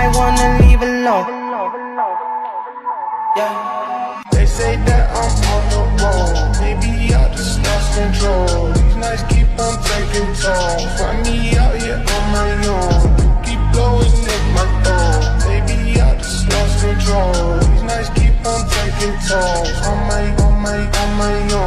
might wanna leave alone. Yeah. They say that I'm on the road, maybe I just lost control. These nights keep on taking toll. Find me out here on my own. You keep blowing in my phone. Maybe I just lost control. These nights keep on taking toll. On my own.